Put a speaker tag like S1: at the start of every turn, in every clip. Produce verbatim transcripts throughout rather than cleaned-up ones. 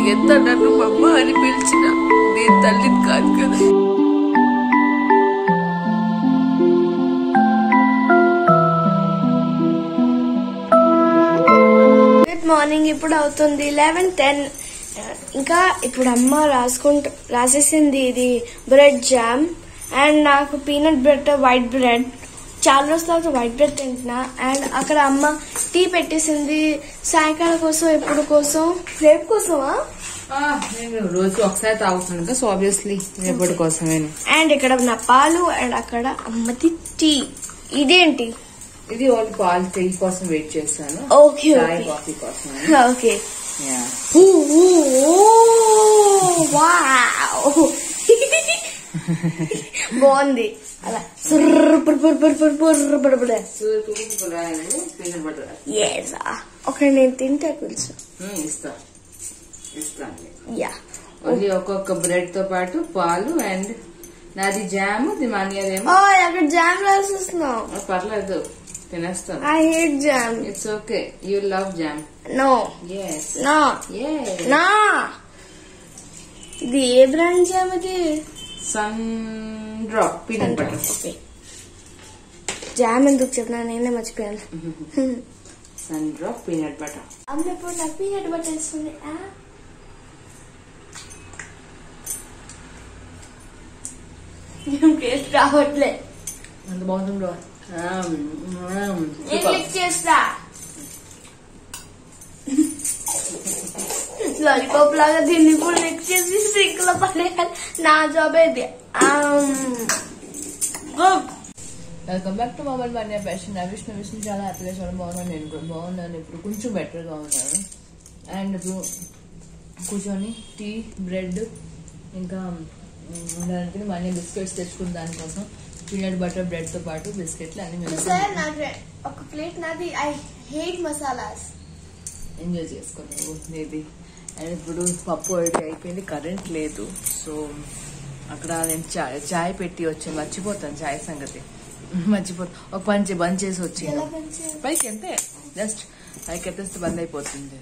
S1: ఎంత నన్ను అమ్మ అని పిలిచిన నేను తల్లిని కాదు కదా.
S2: Good morning. ఇప్పుడు అవుతుంది లెవెన్ టెన్. ఇంకా ఇప్పుడు అమ్మ రాసుకుంటూ రాసేసింది ఇది బ్రెడ్ జామ్, అండ్ నాకు పీనట్ బటర్ వైట్ బ్రెడ్. చాలా రోజుల తర్వాత వైట్ బ్రెడ్ తింటున్నా. అండ్ అక్కడ అమ్మ టీ పెట్టేసింది సాయంకాలం కోసం. ఎప్పుడు కోసం? రేపు కోసమా?
S1: నేను రోజు ఒకసారి తాగుతాను కదా, సో ఆబ్వియస్లీ రేపటి కోసమే. అండ్
S2: ఇక్కడ నా పాలు, అండ్ అక్కడ అమ్మది టీ. ఇదేంటి?
S1: ఇది ఓన్లీ పాలు టీ కోసం వెయిట్ చేస్తాను.
S2: ఓకే
S1: కాఫీ కోసం.
S2: ఓకే. బాగుంది అలా. ఓకే, నేను తింటే తెలుసు.
S1: ఇస్తా ఓన్లీ ఒక్కొక్క బ్రెడ్ తో పాటు పాలు. అండ్ నాది జామ్, ది మాన్యాదేమో
S2: అక్కడ జామ్ రాసేస్తున్నావు.
S1: పర్లేదు, తినేస్తాను.
S2: I hate jam.
S1: It's okay, you love jam.
S2: No.
S1: Yes.
S2: No.
S1: Yes.
S2: నా ఇది ఏ బ్రాండ్ జామ్? ఇది
S1: Sundrop peanut butter.
S2: Okay, jam ఎందుకు చెప్పినా నేనే మర్చిపోయాను.
S1: Sundrop peanut butter.
S2: అమ్మ ఇప్పుడు నాకు పీనట్ బటర్ ఇస్తుంది. టేస్ట్ రావట్లే.
S1: అంత బాగుంటుందో
S2: చేస్తా. లాలీపాప్ లాగా దీన్ని ఇప్పుడు నెక్స్ట్ చేసి సింక్ లో పడేయాలి. నా జాబ్ అయితే.
S1: Welcome back to mobile Manya fashion. నా విషయం విషయం చాలా హ్యాపీగా చాలా బాగున్నాను. నేను కూడా బాగున్నాను. ఇప్పుడు కొంచెం బెటర్ గా ఉన్నాను. అండ్ ఇప్పుడు కూర్చొని టీ, బ్రెడ్, ఇంకా దానికి మనీ బిస్కెట్స్ తెచ్చుకున్న దానికోసం పీనట్ బటర్ బ్రెడ్ తో పాటు బిస్కెట్లు అన్ని
S2: ఒక ప్లేట్ నాది. I hate masalas.
S1: ఎంజాయ్ చేసుకున్నావు ఇది. అండ్ ఇప్పుడు పప్పు అయితే అయిపోయింది, కరెంట్ లేదు. సో అక్కడ నేను చాయ్ చాయ్ పెట్టి వచ్చాను. మర్చిపోతాను చాయ్ సంగతి, మర్చిపోతాను. ఒక పంచి బంద్ చేసి వచ్చాను పైకి. అంతే, జస్ట్ పైకి ఎత్తేస్తే బంద్ అయిపోతుంది.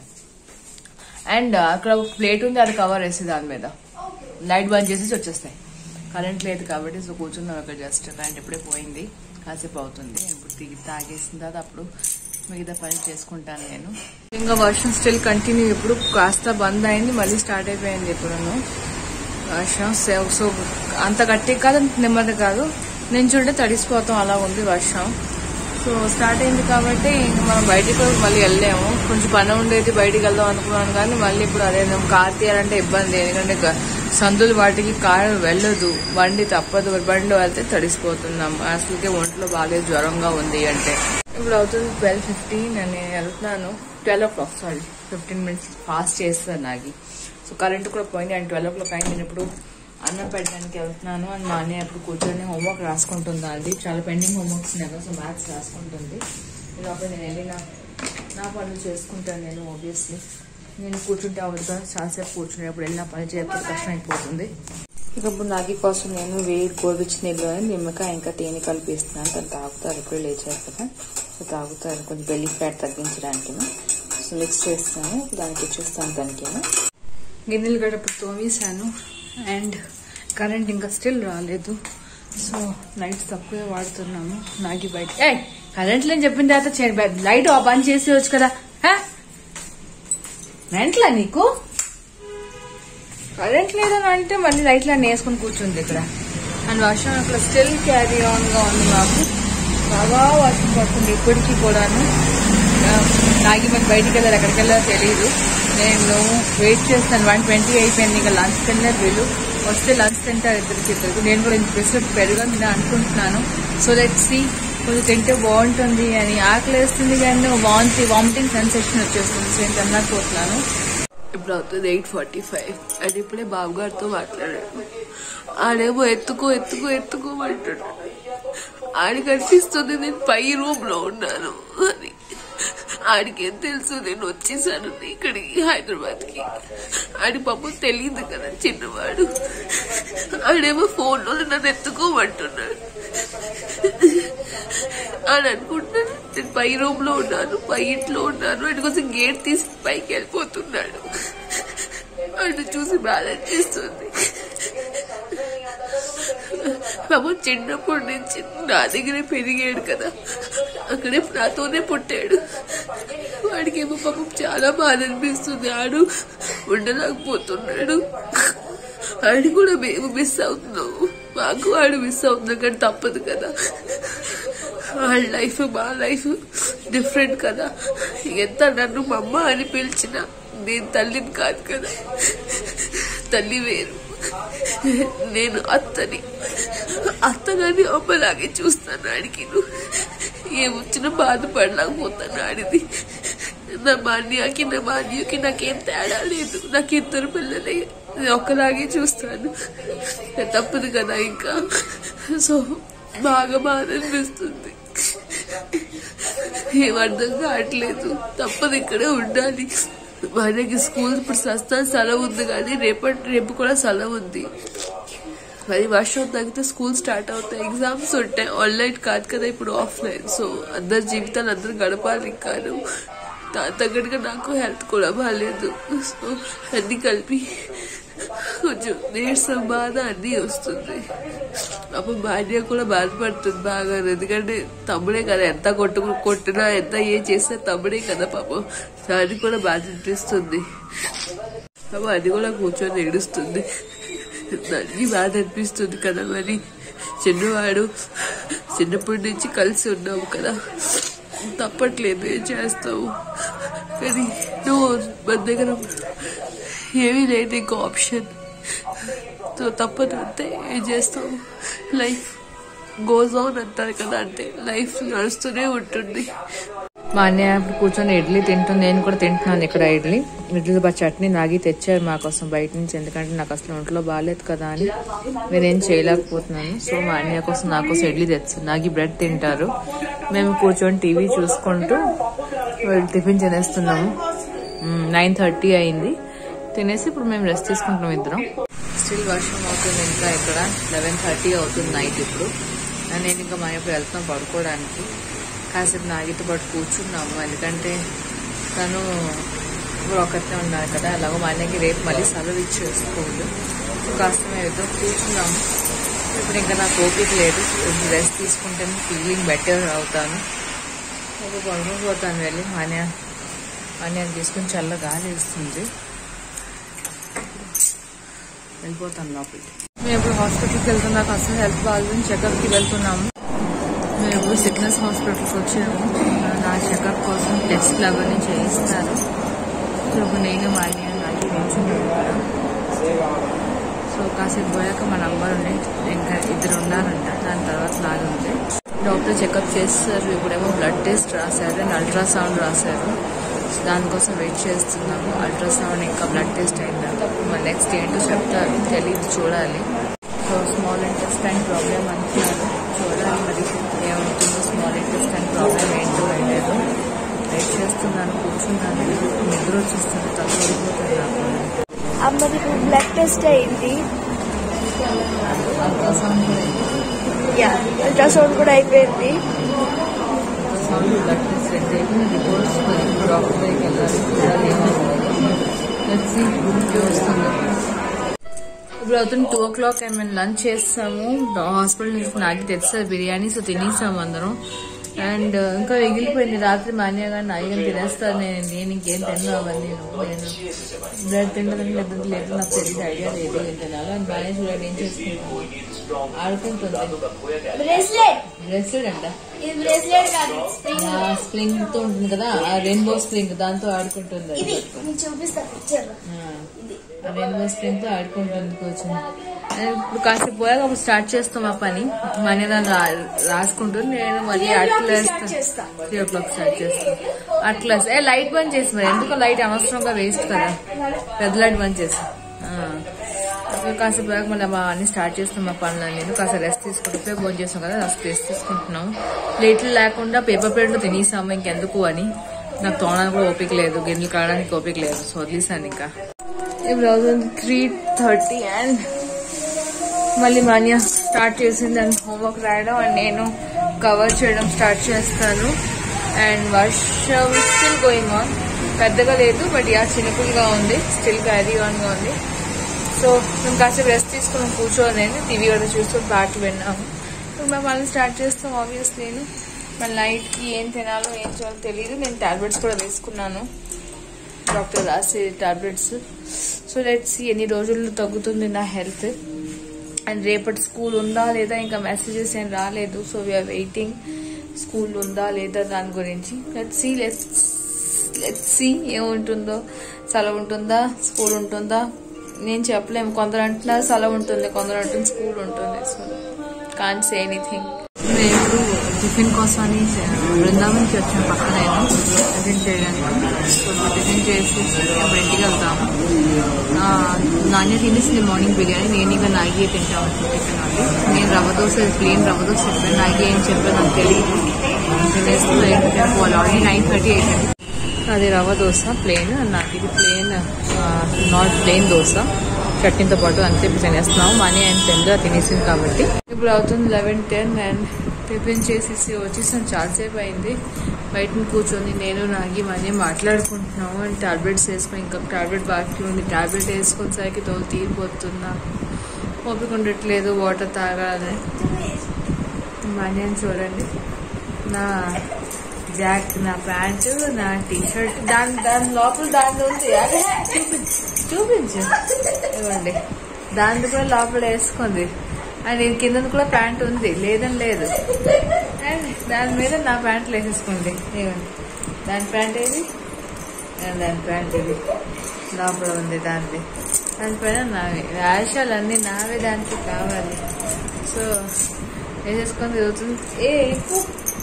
S1: అండ్ అక్కడ ఒక ప్లేట్ ఉంది, అది కవర్ వేసి దాని మీద లైట్ బంద్ చేసేసి వచ్చేస్తాయి. కరెంట్ లేదు కాబట్టి సో కూర్చున్నాం అక్కడ. జస్ట్ కరెంట్ ఎప్పుడే పోయింది, కాసేపు అవుతుంది. ఇప్పుడు తిరిగి తాగేసిన తర్వాత అప్పుడు మిగతా పని చేసుకుంటాను నేను. ఇంకా వర్షం స్టిల్ కంటిన్యూ. ఇప్పుడు కాస్త బంద్ అయింది, మళ్ళీ స్టార్ట్ అయిపోయింది. ఇప్పుడు వర్షం సో అంత గట్టిగా కాదు, నెమ్మది కాదు. నేను చూడండి తడిసిపోతాం, అలా ఉంది వర్షం. సో స్టార్ట్ అయింది కాబట్టి మనం బయటకు మళ్ళీ వెళ్ళలేము. కొంచెం పని ఉండేది, బయటికి వెళ్దాం అనుకున్నాను. కానీ మళ్ళీ ఇప్పుడు అదే కార్ తీయాలంటే ఇబ్బంది. ఎందుకంటే సందులు వాటికి కారు వెళ్ళదు, బండి తప్పదు. బండిలో వెళ్తే తడిసిపోతున్నాం. అసలుకే ఒంట్లో బాగా జ్వరంగా ఉంది అంటే. ఇప్పుడు అవుతుంది ట్వెల్వ్ ఫిఫ్టీన్. నేను వెళ్తున్నాను. Twelve o'clock sorry fifteen minutes fast చేస్తాను నాకు. సో కరెంట్ కూడా పోయింది. అండ్ ట్వెల్వ్ ఓ క్లాక్ అయింది. నేను ఇప్పుడు అన్నం పెట్టడానికి వెళ్తున్నాను. అండ్ మా అన్నయ్య అప్పుడు కూర్చొని హోంవర్క్ రాసుకుంటుంది. అది చాలా పెండింగ్ హోంవర్క్స్ ఉన్నాయి, సో మ్యాథ్స్ రాసుకుంటుంది. నేను అప్పుడు నేను వెళ్ళి నా నా పనులు చేసుకుంటాను. నేను ఆబ్వియస్లీ నేను కూర్చుంటే అవుతా చాలాసేపు కూర్చునేప్పుడు వెళ్ళి నా పని చేయకపోతే కష్టం అయిపోతుంది. ఇప్పుడు నాగి కోసం నేను వేడి గోరువెచ్చని నీళ్ళు నిమ్మకాయ ఇంకా తేనె కలిపిస్తున్నాను. తను తాగుతారు, ఎప్పుడు లేచారు కదా, సో తాగుతారు కొంచెం బెల్లి ఫ్యాట్ తగ్గించడానికి. సో మిక్స్ చేస్తాను, దానికి ఇచ్చేస్తాను తనకి. గిన్నెలు గడపడు తోమేశాను. అండ్ కరెంట్ ఇంకా స్టిల్ రాలేదు. సో లైట్స్ తక్కువే వాడుతున్నాము. నాగి బయట ఏ కరెంట్ లేని చెప్పిన తర్వాత లైట్ ఆఫ్ ఆన్ చేసేవచ్చు కదా. మెంట్లా నీకు? కరెంట్ లేదని అంటే మళ్ళీ లైట్లు అన్నీ వేసుకుని కూర్చుంది ఇక్కడ. అండ్ వర్షం అక్కడ స్టిల్ క్యారీ ఆన్ గా ఉంది. మాకు బాగా వర్షం పడుతుంది ఇప్పటికీ కూడాను. నాగి మరి బయటికి వెళ్ళారు, ఎక్కడికి వెళ్ళారో తెలియదు. నేను వెయిట్ చేస్తాను. వన్ ట్వంటీ అయిపోయింది. ఇంకా లంచ్ తిన్నారు వీళ్ళు. వస్తే లంచ్ తింటారు ఇద్దరికి ఇద్దరికి. నేను కూడా ఇంత బిస్కెట్ పెరుగు తినా అనుకుంటున్నాను. సో లెట్స్ సీ, కొంచెం తింటే బాగుంటుంది అని. ఆకలి వేస్తుంది కానీ వాంతి వామిటింగ్ సెన్సేషన్ వచ్చేస్తుంది. సో నేను తినకపోతున్నాను. ఇప్పుడు అవుతుంది ఎయిట్ ఫార్టీ ఫైవ్. అది ఇప్పుడే బాబు గారితో మాట్లాడాడు. ఆడేమో ఎత్తుకో ఎత్తుకో ఎత్తుకోమంటాడు. ఆడికి అనిపిస్తుంది నేను పై రూమ్ లో ఉన్నాను అని. ఆడికేం తెలుసు నేను వచ్చేసాను ఇక్కడికి హైదరాబాద్ కి. ఆడి పాపం తెలియదు కదా, చిన్నవాడు. ఆడేమో ఫోన్ లో నన్ను ఎత్తుకోమంటున్నాడు. అని అనుకుంటున్నాను నేను పై రూమ్ లో ఉన్నాను, పై ఇంట్లో ఉన్నాను. ఆడి కోసం గేట్ తీసి పైకి వెళ్ళిపోతున్నాడు. వాడిని చూసి బాధ అనిపిస్తుంది. పాపం చిన్నప్పటి నుంచి నా దగ్గరే పెరిగాడు కదా, అక్కడే నాతోనే పుట్టాడు. వాడికి ఏమో పాపం చాలా బాధ అనిపిస్తుంది. ఆడు ఉండలేకపోతున్నాడు. ఆడు కూడా మేము మిస్ అవుతున్నాము, మాకు వాడు మిస్ అవుతున్నాం, కానీ తప్పదు కదా. వాళ్ళ లైఫ్ మా లైఫ్ డిఫరెంట్ కదా. ఎంత నన్ను మా అమ్మ అని పిలిచినా నేను తల్లిని కాదు కదా, తల్లి వేరు, నేను అత్తని. అత్తగాని అమ్మలాగే చూస్తాను. ఆడికి ఏమొచ్చినా బాధపడలేకపోతాను. ఆడిది నా మాన్యాకి నా మాన్యకి నాకేం తేడా లేదు. నాకు ఇద్దరు పిల్లలే, ఒక్కలాగే చూస్తాను, తప్పదు కదా. ఇంకా సో బాగా బాధ అనిపిస్తుంది. ఏం అర్థం కావట్లేదు, తప్పదు, ఇక్కడే ఉండాలి. మనకి స్కూల్ ఇప్పుడు సస్తా సెలవు ఉంది, కానీ రేపటి రేపు కూడా సెలవు ఉంది. మరి వర్షం తగ్గితే స్కూల్ స్టార్ట్ అవుతాయి, ఎగ్జామ్స్ ఉంటాయి. ఆన్లైన్ కాదు కదా, ఇప్పుడు ఆఫ్లైన్. సో అందరి జీవితాలు అందరు గడపాలి. కాదు తగ్గట్టుగా నాకు హెల్త్ కూడా బాగాలేదు. సో అన్ని కలిపి కొంచెం నీరసం బాధ అన్నీ వస్తుంది. అప్పుడు భార్య కూడా బాధపడుతుంది బాగా, ఎందుకంటే తమ్ముడే కదా, ఎంత కొట్టు కొట్టినా ఎంత ఏ చేసినా తమ్ముడే కదా పాపం. దాన్ని కూడా బాధ అనిపిస్తుంది. పాపం అది కూడా కూర్చొని ఏడుస్తుంది. దానికి బాధ అనిపిస్తుంది కదా. మరి చిన్నవాడు చిన్నప్పటి నుంచి కలిసి ఉన్నాము కదా, తప్పట్లేదు, ఏం చేస్తావు. కానీ నువ్వు మన దగ్గర ఏమీ లేదు ఇంకో ఆప్షన్. సో తప్పదు, అంతే, ఏం చేస్తావు. లైఫ్ గోస్ ఆన్ అంటారు కదా, అంటే లైఫ్ నడుస్తూనే ఉంటుంది. మా అన్నయ్య ఇప్పుడు కూర్చొని ఇడ్లీ తింటుంది, నేను కూడా తింటున్నాను ఇక్కడ ఇడ్లీ. ఇడ్లీ బా చట్నీ నాగి తెచ్చారు మా కోసం బయట నుంచి, ఎందుకంటే నాకు అసలు ఒంట్లో బాగాలేదు కదా అని నేనేం చేయలేకపోతున్నాను. సో మా అన్నయ్య కోసం నా కోసం ఇడ్లీ తెచ్చారు. నాగి బ్రెడ్ తింటారు. మేము కూర్చొని టీవీ చూసుకుంటూ టిఫిన్ తినేస్తున్నాము. నైన్ థర్టీ అయింది, తినేసి ఇప్పుడు మేము రెస్ట్ తీసుకుంటున్నాం ఇద్దరం. స్టిల్ వర్షం అవుతుంది ఇంకా. ఇక్కడ లెవెన్ థర్టీ అవుతుంది నైట్ ఇప్పుడు. నేను ఇంకా మా ఇప్పుడు వెళ్తాం పడుకోవడానికి. కాసేపు నాగితో పాటు కూర్చున్నాము, ఎందుకంటే తను ఇప్పుడు ఒకరినే ఉన్నారు కదా. అలాగో మా అన్నయ్యకి రేపు మళ్ళీ సెలవు ఇచ్చేసుకోండి. కాస్త మేము ఇద్దరం కూర్చున్నాము. ఇప్పుడు ఇంకా నాకు ఓపిక లేదు, రెస్ట్ తీసుకుంటేనే ఫీలింగ్ బెటర్ అవుతాను. ఒక పడుకోపోతాను వెళ్ళి. మా అన్నయ్య అన్నయ్య తీసుకుని చల్ల గాలి ఇస్తుంది. వెళ్ళిపోతాను లోపలికి. మేము ఇప్పుడు హాస్పిటల్కి వెళ్తున్నాం. నాకు అసలు హెల్త్ బాగాలేదు, చెకప్కి వెళ్తున్నాము. మేము ఇప్పుడు సిగ్నస్ హాస్పిటల్కి వచ్చాము. నా చెకప్ కోసం టెస్ట్లు అవన్నీ చేయిస్తారు. సో ఇప్పుడు నేను మా అన్నయ్య నాకు నిల్చున్నాను. సో కాసేపు పోయాక మా నంబర్ ఉండే ఇంకా ఇద్దరు ఉన్నారంట. దాని తర్వాత నాది ఉంది. డాక్టర్ చెకప్ చేస్తారు. ఇప్పుడేమో బ్లడ్ టెస్ట్ రాశారు అండ్ అల్ట్రాసౌండ్ రాశారు. దానికోసం వెయిట్ చేస్తున్నాము. అల్ట్రాసౌండ్ ఇంకా బ్లడ్ టెస్ట్ అయిన తర్వాత అప్పుడు మన నెక్స్ట్ ఏంటో చెప్తారు, తెలియదు, చూడాలి. సో స్మాల్ ఇంటెస్టైన్ ప్రాబ్లం అంటున్నారు, చూడాలి మరి ఏమవుతుందో. స్మాల్ ఇంటెస్టైన్ ప్రాబ్లం ఏంటో ఏంటో వెయిట్ చేస్తున్నాను, కూర్చున్నాను. నిద్ర వచ్చేస్తుంది, తప్పడిపోతుంది నాకు.
S2: అమ్మది బ్లడ్ టెస్ట్ అయింది,
S1: అల్ట్రాసౌండ్
S2: యా అల్ట్రాసౌండ్ కూడా అయిపోయింది.
S1: బ్లడ్ టెస్ట్ అయితే రిపోర్ట్స్ డాక్టర్ దగ్గరికి వెళ్ళాలి, చూడాలి ఏమవుతుందో. వస్తుంది ఇప్పుడు అవుతుంది టూ ఓ క్లాక్. మేము లంచ్ చేస్తాము. హాస్పిటల్ నుంచి నాకు తెచ్చారు బిర్యానీ, సో తినేసాము అందరం. అండ్ ఇంకా మిగిలిపోయింది రాత్రి మా అన్నయ్య గారు నాయగా తినేస్తాను. నేను నేను ఇంకేం తిన్నావని నేను నేను బ్రెడ్ తింటుందని లేదంటే లేదు, నాకు తెలియదు, ఐడియా లేదు ఏం తినాలో. అని బాగా చూడండి ఏం చేసుకుంటాను, ఆడుకుంటుంది. బ్రేస్లెట్ అంట, స్ప్రింగ్ తో ఉంటుంది కదా, రెయిన్బో స్ప్రింగ్, దాంతో ఆడుకుంటుంది. రెయిన్బో స్ప్రింగ్ తో ఆడుకుంటుంది కూర్చొని. ఇప్పుడు కాసేపు పోయాక అప్పుడు స్టార్ట్ చేస్తాం ఆ పని. మనీ నన్ను రాసుకుంటుంది, నేను మళ్ళీ అట్లా త్రీ ఓ క్లాక్ స్టార్ట్ చేస్తాను. అట్లా ఏ లైట్ బంద్ చేసి, మరి ఎందుకో లైట్ అనవసరంగా వేస్ట్ కదా, పెద్ద లైట్ బంద్ చేసి కాసేపు పోయాక మళ్ళీ అన్ని స్టార్ట్ చేస్తాం మా పనులు. నేను కాసేపు రెస్ట్ తీసుకుంటే భోజనం చేస్తాం కదా, రెస్ట్ తీసుకుంటున్నాం. ప్లేట్లు లేకుండా పేపర్ ప్లేట్లు తినేసాము, ఇంకెందుకు అని. నాకు తోడానికి కూడా ఓపిక లేదు, గిన్నెలు కావడానికి ఓపిక లేదు, సో వదిలేసాను. ఇంకా ఇప్పుడు అవుతుంది త్రీ థర్టీ అండ్ మళ్ళీ మాన్య స్టార్ట్ చేసింది అండ్ హోంవర్క్ రాయడం అండ్ నేను కవర్ చేయడం స్టార్ట్ చేస్తాను. అండ్ వర్షం స్టిల్ గోయింగ్ ఆన్. పెద్దగా లేదు, బట్ యా చిన్నపుల్గా ఉంది, స్టిల్ క్యారీ ఆన్ గా ఉంది. సో మేము కాసేపు రెస్ట్ తీసుకుని కూర్చోని టీవీ కూడా చూసుకొని పాటలు విన్నాము. ఇప్పుడు మేము మళ్ళీ స్టార్ట్ చేస్తాం. ఆబ్వియస్లీ నేను మళ్ళీ నైట్కి ఏం తినాలో ఏం చేయాలో తెలియదు. నేను టాబ్లెట్స్ కూడా వేసుకున్నాను, డాక్టర్ రాసే టాబ్లెట్స్. సో లెట్స్ ఎన్ని రోజుల్లో తగ్గుతుంది నా హెల్త్. అండ్ రేపటి స్కూల్ ఉందా లేదా ఇంకా మెసేజెస్ ఏం రాలేదు. సో వీఆర్ వెయిటింగ్ స్కూల్ ఉందా లేదా దాని గురించి. Let's see let's let's see ఏముంటుందో. సెలవు ఉంటుందా, స్కూల్ ఉంటుందా నేను చెప్పలేము. కొందరు అంటున్నారు సెలవు ఉంటుంది, కొందరు అంటుంది స్కూల్ ఉంటుంది. So can't say anything. మేము ఇప్పుడు టిఫిన్ కోసమని బృందావన్కి వచ్చాం పక్కన టిఫిన్ చేయడానికి. సో టిఫిన్ చేసి ఇప్పుడు ఇంటికి వెళ్తాము. నాణ్య తినేసింది మార్నింగ్ బిర్యానీ, నేను ఇంకా నాగి తింటాము టిఫిన్ అది. నేను రవ్వ దోశ ప్లేన్ రవ్వ దోశ చెప్పాను, నాగి ఏం చెప్పాను నాకు తెలియదు. తినేస్తుంది వాళ్ళు ఆల్రెడీ నైన్ థర్టీ అయిపోయింది. అది రవ్వ దోశ ప్లేన్, నాకు ఇది ప్లేన్ నాట్ ప్లేన్ దోశ చట్నీతో పాటు అంతే. ఇప్పుడు తినేస్తున్నాము. మనీ ఆయన తొందరగా తినేసింది కాబట్టి. ఇప్పుడు అవుతుంది లెవెన్ టెన్ అండ్ టిఫిన్ చేసేసి వచ్చేసాం. చాలాసేపు అయింది బయట కూర్చొని నేను నాగి మనీ మాట్లాడుకుంటున్నాము. అండ్ టాబ్లెట్స్ వేసుకొని ఇంకా టాబ్లెట్ బాకీ ఉంది. టాబ్లెట్ వేసుకునేసరికి తోలు తీరిపోతున్నా, ఓపిక ఉండట్లేదు వాటర్ తాగాలని. మనీ అని చూడండి, నా జాక్, నా ప్యాంటు, నా టీ షర్ట్, దాని దాని లోపల దాని ఉంది. చూపించు చూపించు ఇవ్వండి. దాని కూడా లోపల వేసుకుంది. అండ్ కింద కూడా ప్యాంట్ ఉంది, లేదని లేదు. అండ్ దాని మీద నా ప్యాంట్లు వేసేసుకోండి. ఇవ్వండి దాని ప్యాంట్ ఏది, దాని ప్యాంట్ ఇది లోపల ఉంది దానిది. దానిపైన నావి వేషాలన్నీ నావే దానికి కావాలి. సో వేసేసుకొని తిరుగుతుంది. ఏ ఎక్కువ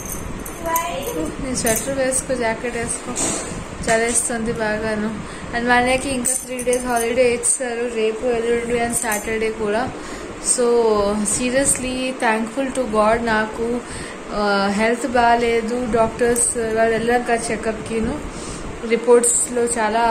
S1: నేను స్వెటర్ వేసుకో, జాకెట్ వేసుకో, చలేస్తుంది బాగాను. అండ్ మనకి ఇంకా త్రీ డేస్ హాలిడే ఇచ్చారు, రేపు ఎల్లుండి అండ్ సాటర్డే కూడా. So seriously thankful to God. నాకు హెల్త్ బాగాలేదు, డాక్టర్స్ వాళ్ళు వెళ్ళాక చెకప్కిను రిపోర్ట్స్లో చాలా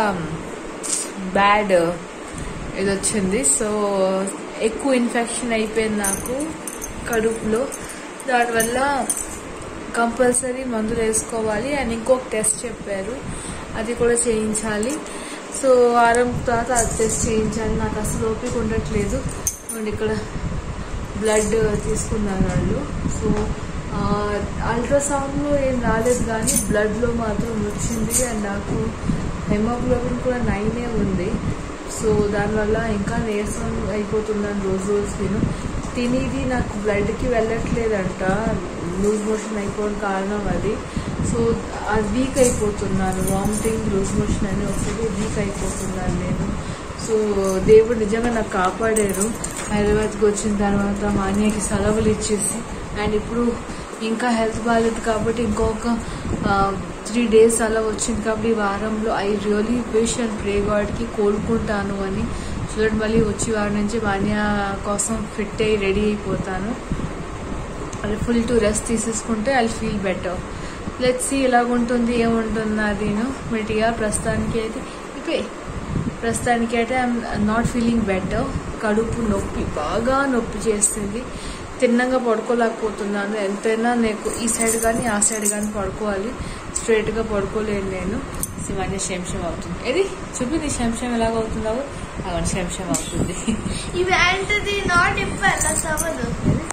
S1: బ్యాడ్ ఇది వచ్చింది. సో ఎక్కువ ఇన్ఫెక్షన్ అయిపోయింది నాకు కడుపులో. దానివల్ల కంపల్సరీ మందులు వేసుకోవాలి. అండ్ ఇంకొక టెస్ట్ చెప్పారు, అది కూడా చేయించాలి. సో వారం తర్వాత అది టెస్ట్ చేయించాలి. నాకు అసలు ఓపిక ఉండట్లేదు. అండ్ ఇక్కడ బ్లడ్ తీసుకున్నారు వాళ్ళు. సో అల్ట్రాసౌండ్లో ఏం రాలేదు కానీ బ్లడ్లో మాత్రం వచ్చింది. అండ్ నాకు హెమోగ్లోబిన్ కూడా నైనే ఉంది. సో దానివల్ల ఇంకా నీరసం అయిపోతున్నాను రోజు రోజు. నేను తినేది నాకు బ్లడ్కి వెళ్ళట్లేదంట, లూజ్ మోషన్ అయిపోవడం కారణం అది. సో అది వీక్ అయిపోతున్నాను, వామిటింగ్ లూజ్ మోషన్ అని వస్తుంది, వీక్ అయిపోతున్నాను నేను. సో దేవుడు నిజంగా నాకు కాపాడారు. హైదరాబాద్కి వచ్చిన తర్వాత మా అన్నయ్యకి సెలవులు ఇచ్చేసి. అండ్ ఇప్పుడు ఇంకా హెల్త్ బాగాలేదు కాబట్టి ఇంకొక త్రీ డేస్ అలా వచ్చింది కాబట్టి ఈ వారంలో I really wish and pray గాడ్కి కోలుకుంటాను అని. చూడండి మళ్ళీ వచ్చి వారి నుంచి మా అన్నయ్య కోసం ఫిట్ అయ్యి రెడీ అయిపోతాను. అది ఫుల్ టు రెస్ట్ తీసేసుకుంటే I feel better. Let's see ఎలాగుంటుంది ఏముంటుంది అదిను. మెటిగా ప్రస్తుతానికి అయితే ఇపే ప్రస్తుతానికి అయితే ఐఎమ్ నాట్ ఫీలింగ్ బెటర్. కడుపు నొప్పి బాగా నొప్పి చేస్తుంది, తిన్నంగా పడుకోలేకపోతున్నాను. ఎంతైనా నాకు ఈ సైడ్ కానీ ఆ సైడ్ కానీ పడుకోవాలి, స్ట్రైట్గా పడుకోలేను నేను. శివాన్ని శంశం అవుతుంది. ఏది చూపి శంశం ఎలాగవుతుందో అవన్నీ శంశం అవుతుంది.
S2: ఇవి ఏంటిది నాట్ ఇప్పాలి సవదు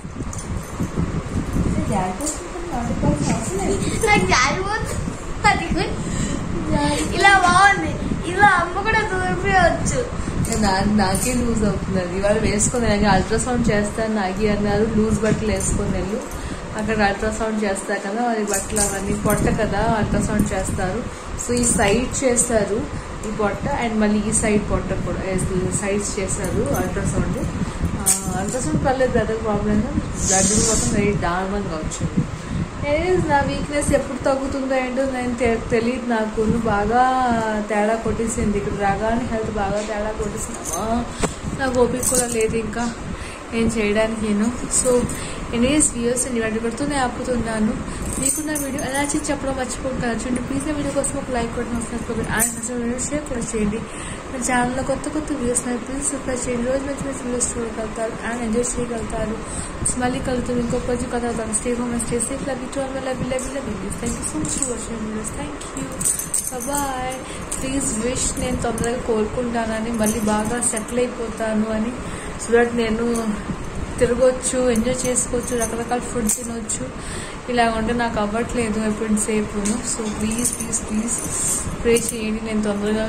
S2: నాకు జారిపోతుంది. ఇలా బాగుంది, ఇలా అమ్మ కూడా దూరిపోయవచ్చు.
S1: నాకే లూజ్ అవుతుంది. అది ఇవాళ వేసుకొని అల్ట్రాసౌండ్ చేస్తాను నాగి అన్నారు, లూజ్ బట్టలు వేసుకొని వెళ్ళు, అక్కడ అల్ట్రాసౌండ్ చేస్తారు కదా, అది బట్టలు అవన్నీ పొట్ట కదా అల్ట్రాసౌండ్ చేస్తారు. సో ఈ సైడ్ చేస్తారు ఈ పొట్ట, అండ్ మళ్ళీ ఈ సైడ్ పొట్ట కూడా సైడ్స్ చేస్తారు అల్ట్రాసౌండ్. అల్ట్రాసౌండ్ పర్లేదు, బ్లడ్ ప్రాబ్లమ్, బ్లడ్ మొత్తం వెరీ దారుణంగా వచ్చింది. నా వీక్నెస్ ఎప్పుడు తగ్గుతుందో ఏంటో నేను తెలియదు నాకు. బాగా తేడా కొట్టేసింది ఇక్కడ రాగానే, హెల్త్ బాగా తేడా కొట్టేసిందమ్మా. నాకు ఓపిక కూడా లేదు ఇంకా ఏం చేయడానికి నేను. సో ఎనీవేస్ వ్యూస్ అండ్ ఇవాటి పెడుతూనే ఆపుతున్నాను. మీకు నా వీడియో ఎలా చెప్పడం మర్చిపోతాను చూడండి. ప్లీజ్ నా వీడియో కోసం ఒక లైక్ కొట్టడం వస్తుంది, అండ్ షేర్ కూడా చేయండి.
S3: మన ఛానల్లో కొత్త కొత్త వీడియోస్ ఉన్నాయి. ప్లీజ్ సబ్స్క్రైబ్ చేయండి. రోజు మంచి మంచి వీడియోస్ చూడగలుగుతారు అండ్ ఎంజాయ్ చేయగలుగుతారు. మళ్ళీ కలుగుతాం ఇంకొక రోజు కథ అవుతాను. Stay home and stay safe. Love you to all my love you love you love you. Thank you so much for watching videos. Thank you. Bye. Please wish నేను తొందరగా కోరుకుంటానని, మళ్ళీ బాగా సెటిల్ అయిపోతాను అని, సో దట్ నేను తిరగొచ్చు, enjoy చేసుకోవచ్చు, రకరకాల food తినొచ్చు. ఇలా ఉంటే నాకు అవ్వట్లేదు ఎప్పుడుసేపు. So please please please pray చేయండి నేను తొందరగా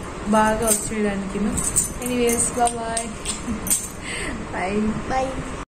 S3: బాగా వచ్చేయడానికి. Anyways bye bye
S2: bye.